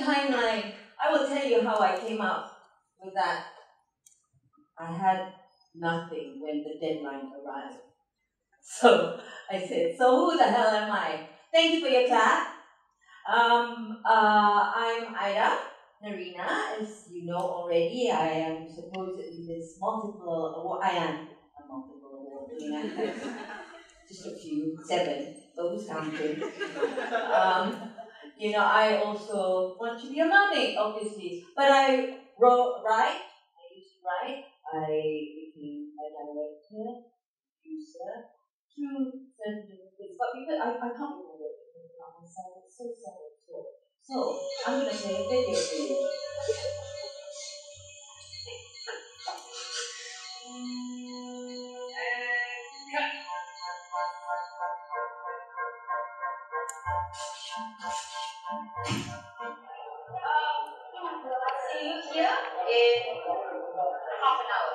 timeline. I will tell you how I came up with that. I had nothing when the deadline arrived. So I said, so who the hell am I? Thank you for your clap. I'm Ida Nerina. As you know already, I am supposedly this multiple award. I am a multiple award winner. Just a few, 7, but who's counting? I also want to be a mermaid, obviously. But I used to write. I became a director, producer, through certain different things. But because I can't remember everything about myself, it's so sad. So I'm going to play a video for you. See you here in half an hour.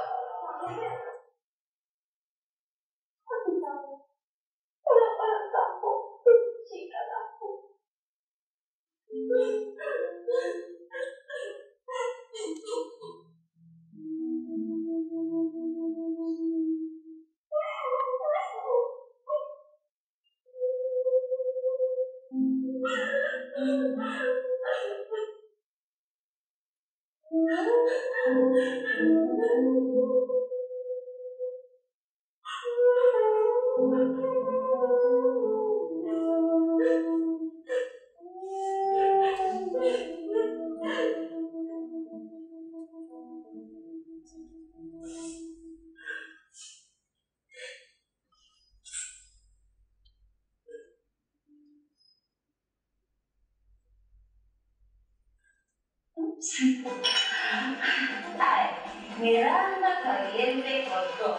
Miranda caliente con dos.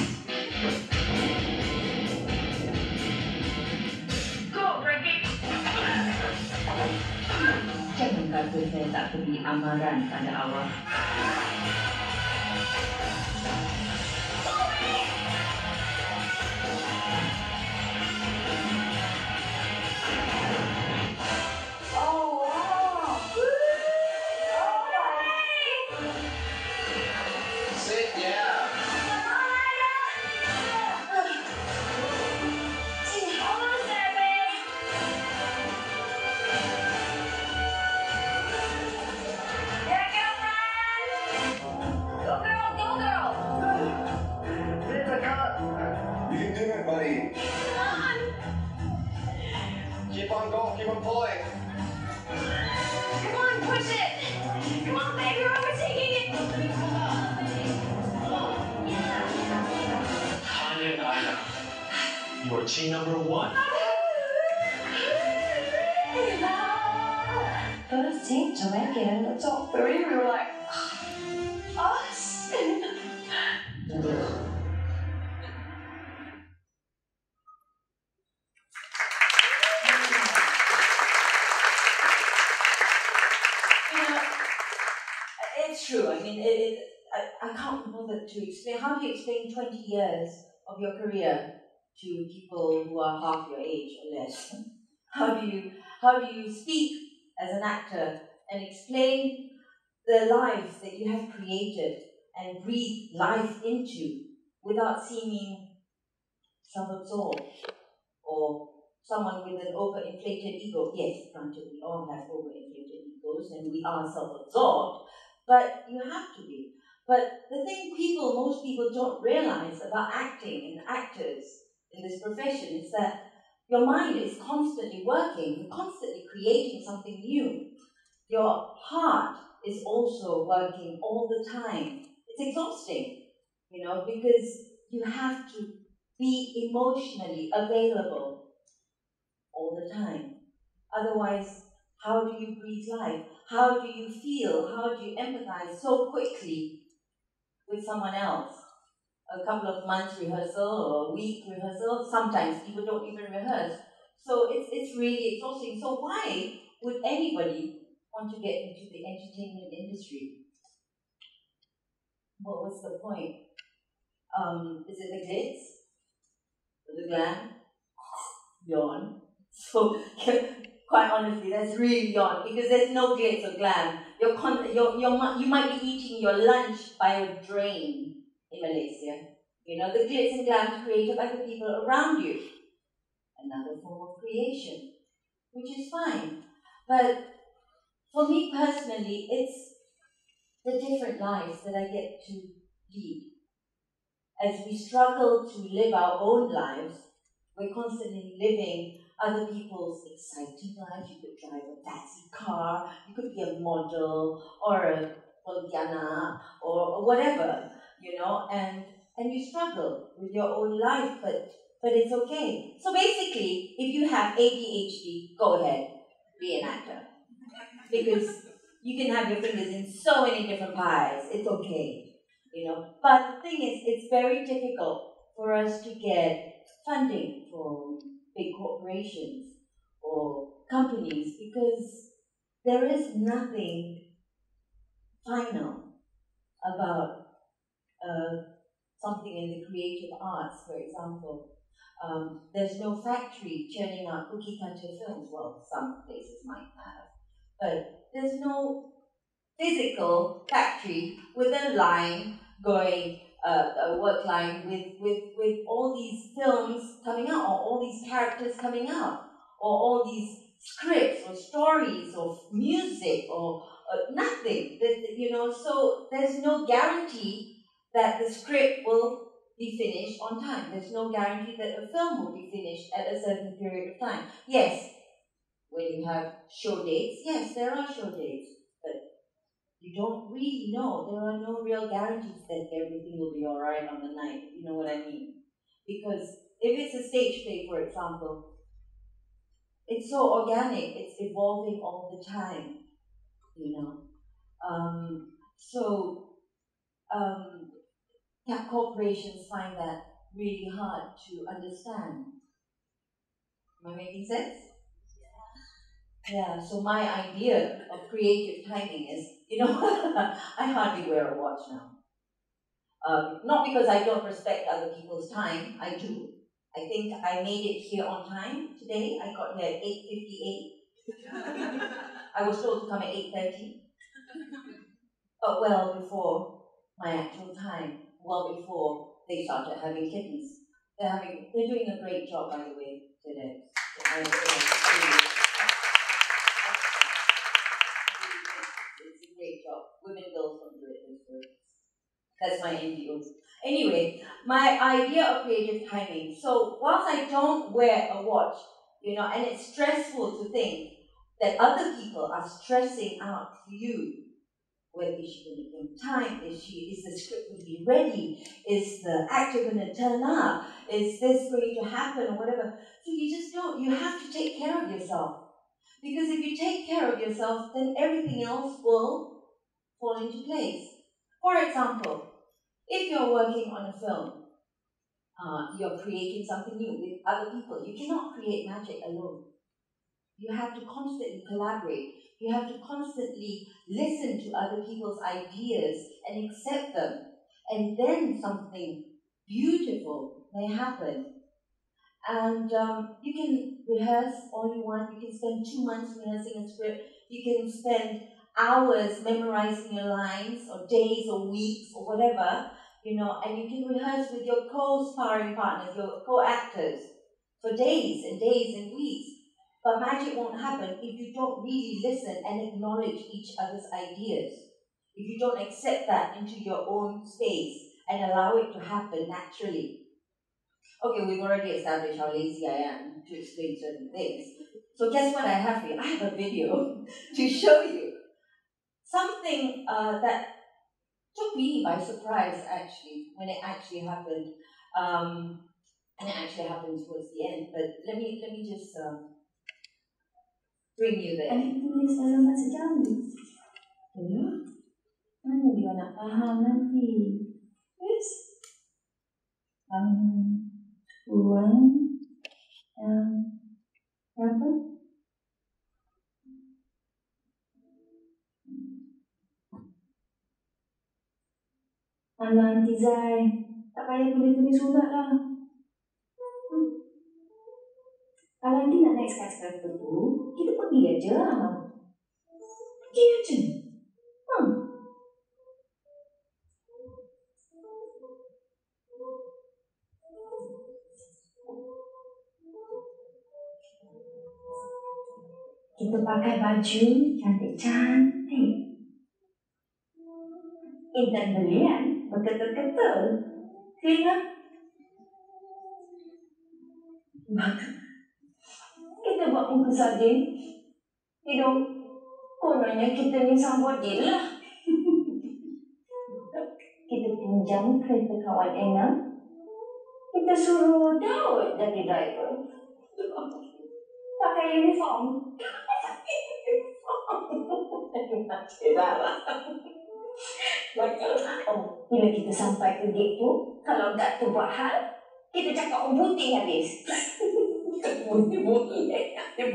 Go, Frankie! Jangan kata saya tak beri amaran pada awak. Keep on going, keep on pulling. Come on, push it! Come on, baby, you're overtaking it! Tanya and Ida, you are team number 1. First team to make it in the top 3, we were like, us! It's true. I mean, I can't bother to explain. How do you explain 20 years of your career to people who are half your age or less? How do you speak as an actor and explain the lives that you have created and breathe life into without seeming self-absorbed or someone with an overinflated ego? Yes, granted, we all have overinflated egos and we are self-absorbed, but you have to be. But the thing most people don't realize about acting and actors in this profession is that your mind is constantly working, you're constantly creating something new. Your heart is also working all the time. It's exhausting, because you have to be emotionally available all the time. Otherwise, how do you breathe life? How do you feel? How do you empathize so quickly with someone else? A couple of months rehearsal or a week rehearsal, sometimes people don't even rehearse. So it's really exhausting. So why would anybody want to get into the entertainment industry? What was the point? Is it the glitz? The glam? Yawn. So Quite honestly, that's really yawn because there's no glitz or glam. You might be eating your lunch by a drain in Malaysia. You know, the glitz and glam is created by the people around you. Another form of creation, which is fine. But for me personally, it's the different lives that I get to lead. As we struggle to live our own lives, we're constantly living other people's exciting lives. You could drive a fancy car, you could be a model, or a Pontiana, or whatever, you know, and you struggle with your own life, but it's okay. So basically, if you have ADHD, go ahead, be an actor. Because you can have your fingers in so many different pies, it's okay. You know, but the thing is, it's very difficult for us to get funding from big corporations or companies because there is nothing final about something in the creative arts, for example. There's no factory churning out cookie cutter films. Well, some places might have, but there's no physical factory with a line going, a work line with all these films coming out, or all these characters coming out, or all these scripts or stories or music or nothing. You know, so there's no guarantee that the script will be finished on time. There's no guarantee that a film will be finished at a certain period of time. Yes, when you have show dates, yes, there are show dates. You don't really know. There are no real guarantees that everything will be alright on the night, you know what I mean? Because if it's a stage play, for example, it's so organic, it's evolving all the time, you know. Corporations find that really hard to understand. Am I making sense? Yeah, so my idea of creative timing is, you know, I hardly wear a watch now. Not because I don't respect other people's time, I do. I think I made it here on time today. I got here at 8:58. I was told to come at 8:30. But well before my actual time, well before they started having kittens. They're doing a great job, by the way, today. It's a great job. Women, girls don't do it this way. That's my NGO. Anyway, my idea of creative timing. So whilst I don't wear a watch, you know, and it's stressful to think that other people are stressing out for you. When is she going to be on time? Is the script going to be ready? Is the actor going to turn up? Is this going to happen or whatever? So you just don't. You have to take care of yourself. Because if you take care of yourself, then everything else will fall into place. For example, if you're working on a film, you're creating something new with other people, you cannot create magic alone. You have to constantly collaborate. You have to constantly listen to other people's ideas and accept them. And then something beautiful may happen. And you can rehearse all you want. You can spend 2 months rehearsing a script. You can spend hours memorizing your lines, or days or weeks or whatever, you know, and you can rehearse with your co-sparring partners, your co-actors, for days and days and weeks. But magic won't happen if you don't really listen and acknowledge each other's ideas. If you don't accept that into your own space and allow it to happen naturally. Okay, we've already established how lazy I am to explain certain things. So guess what I have for you? I have a video to show you. Something that took me by surprise, actually, when it actually happened. And it actually happened towards the end. But let me just bring you there. Ada tulis dalam bahasa Jawa. Mana dia nak faham nanti? Yes. Apa? Alah, Aunty Zai. Tak payah tulis-tulis surat lah. Kalau nanti nak naik skyscraper tu, kita pergi aja lah. Pergi aja. Kita pakai baju cantik-cantik. Intan belian berketul-ketul. Tengok. Kita buat muka sardin. Hidung. Kononnya kita ni sambodil lah. Kita pinjam kereta kawan Enam. Kita suruh Daud jadi driver. Pakai uniform. Bila kita sampai ke gate tu, kalau guard tu buat hal, kita cakap putih habis. Boleh.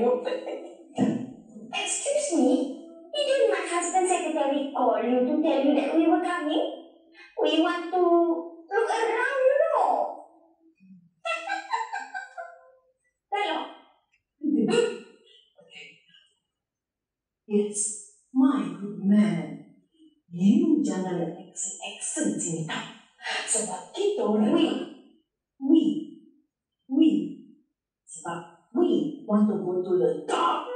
Excuse me, didn't my husband secretary call you to tell you that we were coming? We want to look around, you know. Hello. It's my good man. You jangan let accent sini tau. Sebab kita orang we sebab we want to go to the top.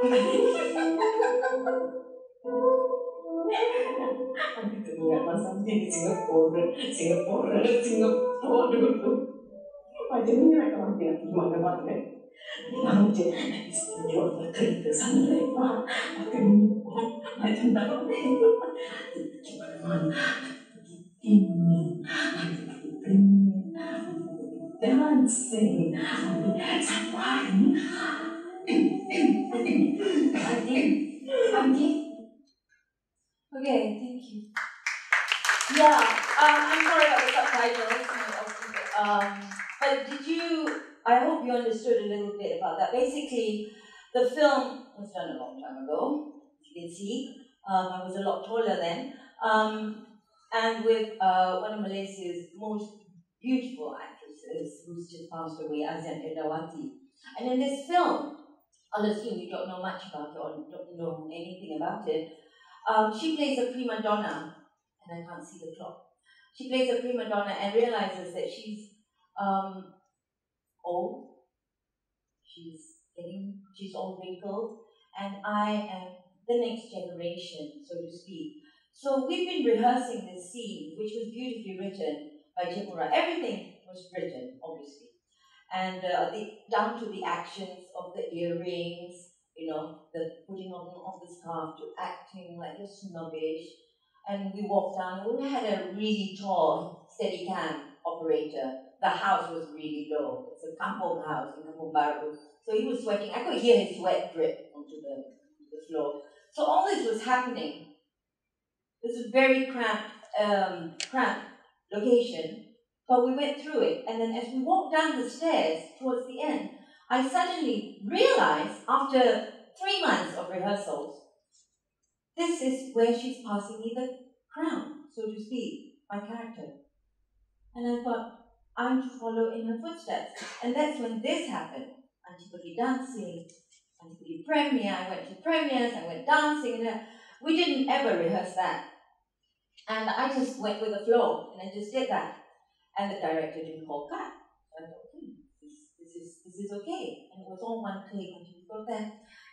Aku teringat masa di Singapura dulu. Macam ni nak kawan tengok di mana-mana. Tahu je, jual kereta sana lepas. Aku ni macam tak boleh. Gimana? Ini, dancing, safari. Auntie. Okay, thank you. Yeah, I'm sorry about the subtitles. But did you? I hope you understood a little bit about that. Basically, the film was done a long time ago. You can see, I was a lot taller then, and with one of Malaysia's most beautiful actresses, who's just passed away, Ida Nerina. And in this film, I'll assume you don't know much about it or don't know anything about it. She plays a prima donna, and I can't see the clock. She plays a prima donna and realizes that she's old. She's all wrinkled, and I am the next generation, so to speak. So we've been rehearsing this scene, which was beautifully written by Jimura. Everything was written, obviously, and down to the actions of the earrings, the putting on the scarf, to acting like you're snobbish. And we walked down, and we had a really tall Steadicam operator. The house was really low. It's a kampong house in Kampong Baru. So he was sweating. I could hear his sweat drip onto the floor. So all this was happening. It was a very cramped location, but we went through it. And then as we walked down the stairs towards the end, I suddenly realized, after 3 months of rehearsals, this is where she's passing me the crown, so to speak, my character. And I thought, I'm to follow in her footsteps. And that's when this happened. Antipodi dancing, Antipodi premiere, I went to premieres, I went dancing, and we didn't ever rehearse that. And I just went with the flow, and I just did that. And the director didn't call cut. So I thought, this is okay. And it was all one take until we got there.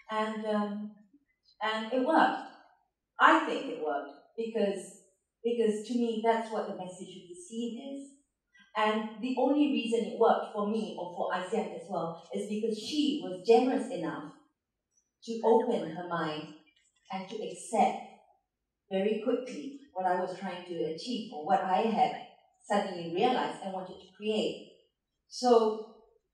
And it worked. I think it worked because to me that's what the message of the scene is. And the only reason it worked for me, or for Asian as well, is because she was generous enough to open her mind and to accept very quickly what I was trying to achieve, or what I had suddenly realized I wanted to create. So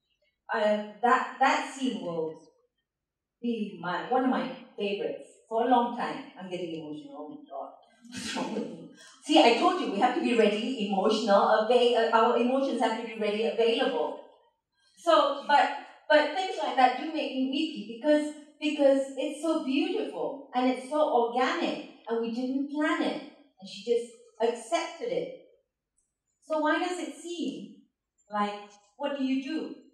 that scene will be one of my favorites for a long time. I'm getting emotional. Oh my God. What's wrong with me? See, I told you we have to be ready, emotional. Our emotions have to be ready, available. So, but things like that do make me weepy because it's so beautiful and it's so organic, and we didn't plan it, and she just accepted it. So why does it seem like, what do you do?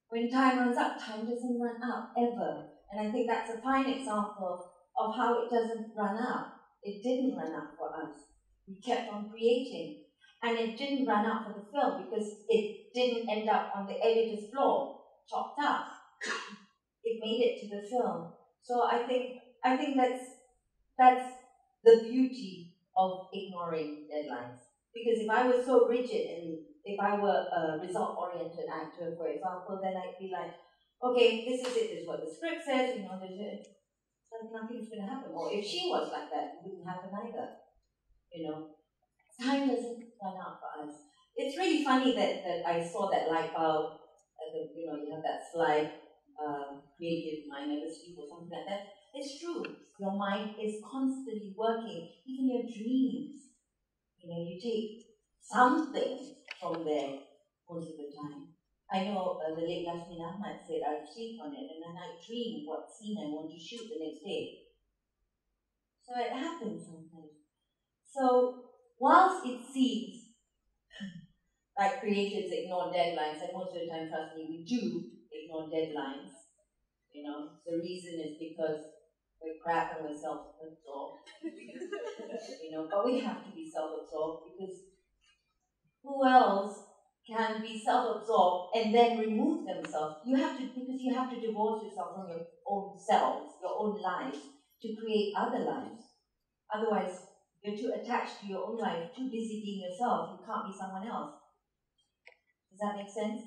When time runs out, time doesn't run out ever. And I think that's a fine example of how it doesn't run out. It didn't run out for us. We kept on creating. And it didn't run out for the film because it didn't end up on the editor's floor, chopped up. It made it to the film. So I think that's the beauty of ignoring deadlines. Because if I was so rigid and if I were a result-oriented actor, for example, then I'd be like, okay, this is it, this is what the script says, you know, so nothing's going to happen. Or if she was like that, it wouldn't happen either. You know, time doesn't run out for us. It's really funny that I saw that light bulb, you know, you have that slide, creative mind never sleep or something like that. It's true. Your mind is constantly working, even your dreams. You know, you take something from there most of the time. I know the late Yasmin Ahmad said, I sleep on it and then I dream what scene I want to shoot the next day. So it happens sometimes. So whilst it seems like creatives ignore deadlines, and most of the time, trust me, we do ignore deadlines. You know, the reason is because we're crap and we're self-absorbed. You know, but we have to be self-absorbed because who else can be self-absorbed and then remove themselves? Because you have to divorce yourself from your own selves, your own lives, to create other lives. Otherwise, you're too attached to your own life, too busy being yourself. You can't be someone else. Does that make sense?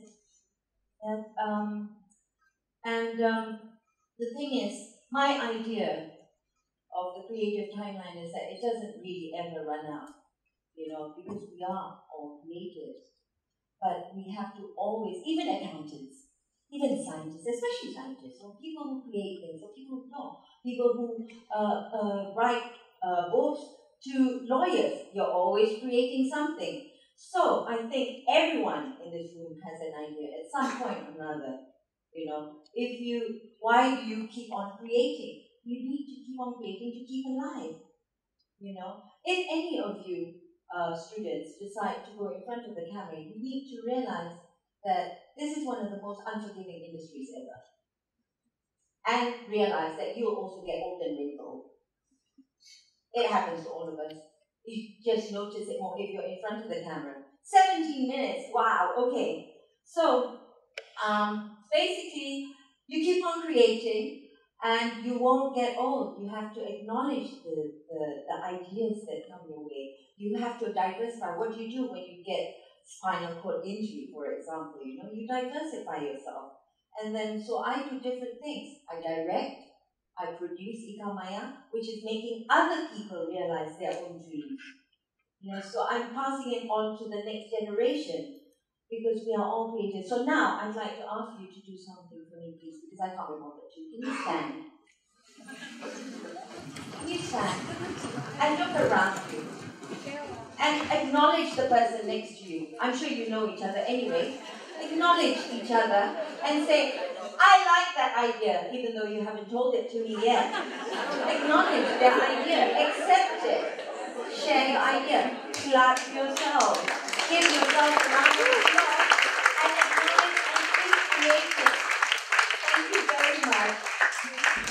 The thing is, my idea of the creative timeline is that it doesn't really ever run out, you know, because we are all creators. But we have to always, even accountants, even scientists, especially scientists, or people who create things, or people who know, people who write books, to lawyers, you're always creating something. So I think everyone in this room has an idea at some point or another. You know, why do you keep on creating? You need to keep on creating to keep alive. You know, if any of you students decide to go in front of the camera, you need to realize that this is one of the most unforgiving industries ever. And realize that you'll also get old and wrinkled. It happens to all of us. You just notice it more if you're in front of the camera. 17 minutes, wow, okay. So, basically, you keep on creating and you won't get old. You have to acknowledge the ideas that come your way. You have to diversify. What do you do when you get spinal cord injury, for example? You know, you diversify yourself. And then, so I do different things. I direct, I produce Ikal Mayang, which is making other people realize their own dreams. You know, so I'm passing it on to the next generation because we are all creators. So now I'd like to ask you to do something for me, please, because I can't remember to. Can you stand? Can you stand? And look around you. And acknowledge the person next to you. I'm sure you know each other anyway. Acknowledge each other and say, I like that idea, even though you haven't told it to me yet. Acknowledge their idea. Accept it. Share your idea. Clap yourself. Give yourself a round of applause and acknowledge and be creative. Thank you very much.